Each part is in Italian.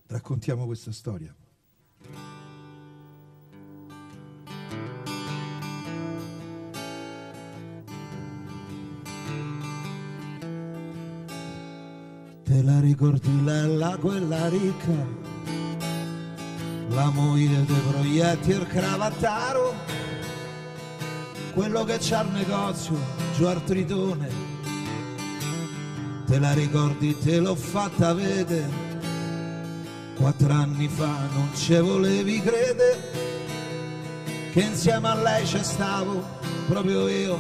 raccontiamo questa storia. Te la ricordi Lella, quella ricca, la moglie dei proietti e il cravattaro, quello che c'ha il negozio giù al Tritone? Te la ricordi, te l'ho fatta vedere 4 anni fa, non ci volevi credere che insieme a lei c'è stavo proprio io.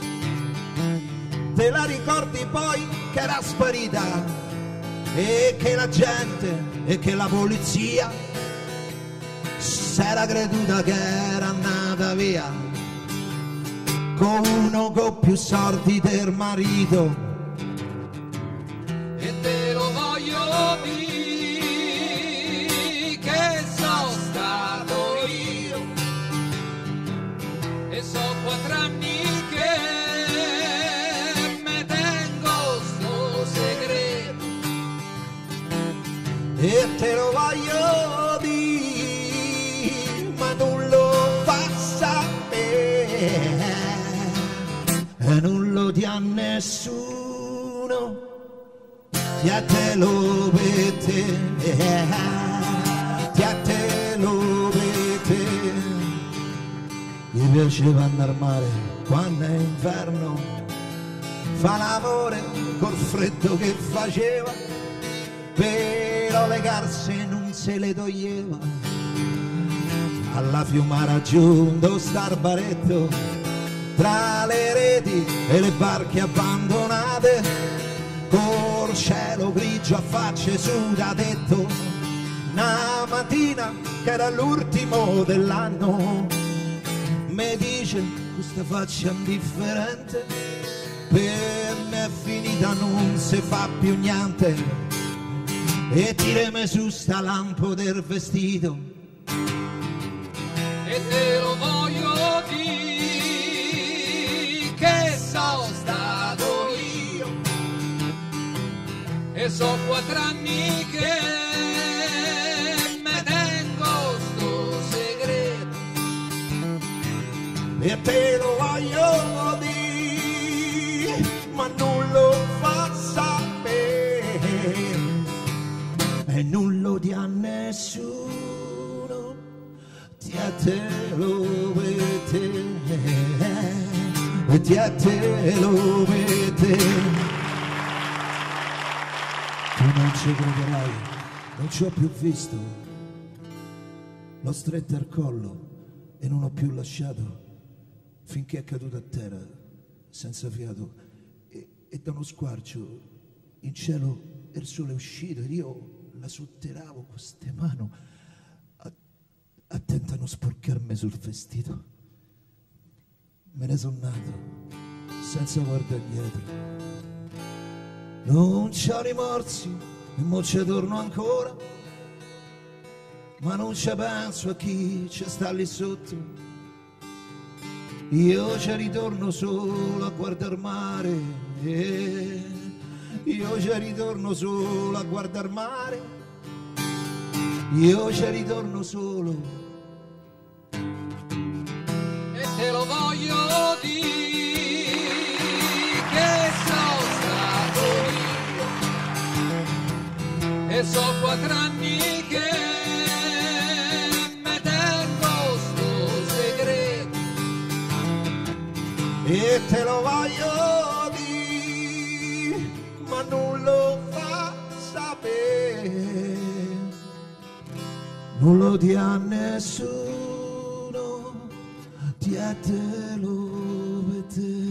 Te la ricordi poi che era sparita e che la gente e che la polizia s'era creduta che era andata via con uno con più soldi del marito? E te lo voglio dire che sono stato io e so 4 anni che me tengo sto segreto. E te lo voglio dire, ma non lo fa sapere, e non lo dia a nessuno, a te lo vede, a te lo vede. Gli piaceva andare al mare quando è inverno, fa l'amore col freddo che faceva, però le garze non se le toglieva. Alla fiuma raggiunto star baretto tra le reti e le barche abbandonate, col cielo grigio a facce su da tetto. Una mattina che era l'ultimo dell'anno mi dice: questa faccia indifferente per me è finita, non si fa più niente, e tirami su sta lampo del vestito. E te lo voglio dire che sono stato io e so 4 anni che me tengo sto segreto. E te lo voglio dire, ma non lo fa sapere, e non lo dia a nessuno, a te lo vede, e a te lo vede. Tu non ci crederai, non ci ho più visto, l'ho stretta al collo e non ho più lasciato finché è caduto a terra senza fiato, e da uno squarcio in cielo il sole è uscito ed io la sotterravo con ste mani attenta a non sporcarmi sul vestito. Me ne sono nato senza guardare dietro, non c'ho rimorsi e mo ci torno ancora, ma non ci penso a chi ci sta lì sotto. Io ci ritorno solo a guardare mare, io ci ritorno solo a guardare mare, io ci ritorno solo. E te lo voglio dire che sono stato io e so 4 anni che me tengo sto segreto. E te lo voglio dire, ma non lo fa sapere, non lo dia a nessuno, a te lo vede,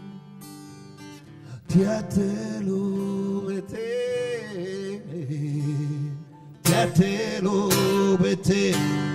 a te lo vede, a te lo vede.